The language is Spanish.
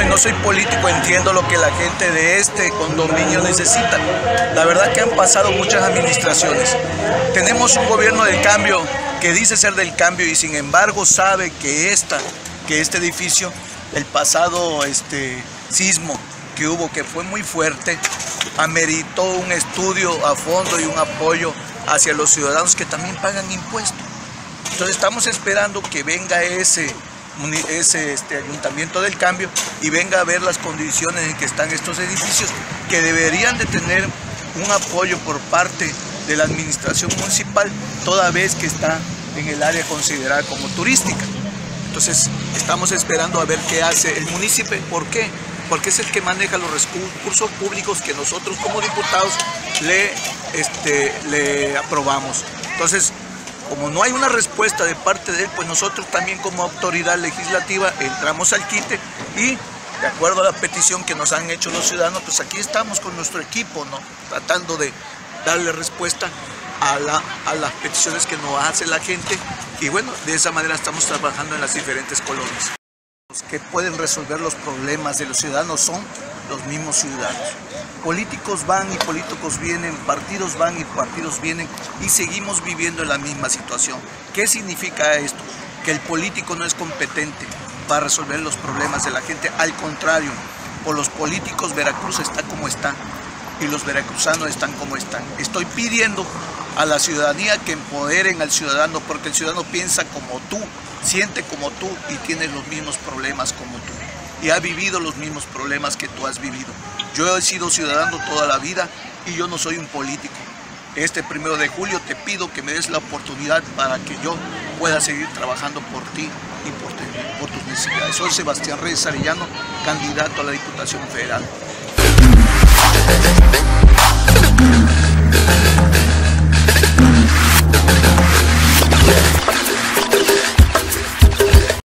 y no soy político, entiendo lo que la gente de este condominio necesita. La verdad que han pasado muchas administraciones. Tenemos un gobierno del cambio que dice ser del cambio y sin embargo sabe que este edificio, el pasado sismo que hubo, que fue muy fuerte, ameritó un estudio a fondo y un apoyo hacia los ciudadanos que también pagan impuestos. Entonces estamos esperando que venga ese ayuntamiento del cambio y venga a ver las condiciones en que están estos edificios, que deberían de tener un apoyo por parte de la administración municipal, toda vez que está en el área considerada como turística. Entonces estamos esperando a ver qué hace el municipio. ¿Por qué? Porque es el que maneja los recursos públicos que nosotros como diputados le aprobamos. Entonces, como no hay una respuesta de parte de él, pues nosotros también como autoridad legislativa entramos al quite y de acuerdo a la petición que nos han hecho los ciudadanos, pues aquí estamos con nuestro equipo, ¿no? Tratando de darle respuesta a las peticiones que nos hace la gente y bueno, de esa manera estamos trabajando en las diferentes colonias. Los que pueden resolver los problemas de los ciudadanos son los mismos ciudadanos. Políticos van y políticos vienen, partidos van y partidos vienen y seguimos viviendo en la misma situación. ¿Qué significa esto? Que el político no es competente para resolver los problemas de la gente. Al contrario, por los políticos Veracruz está como está y los veracruzanos están como están. Estoy pidiendo a la ciudadanía que empoderen al ciudadano, porque el ciudadano piensa como tú, siente como tú y tiene los mismos problemas como tú. Y ha vivido los mismos problemas que tú has vivido. Yo he sido ciudadano toda la vida y yo no soy un político. Este 1 de julio te pido que me des la oportunidad para que yo pueda seguir trabajando por ti y por tus necesidades. Soy Sebastián Reyes Arellano, candidato a la Diputación Federal.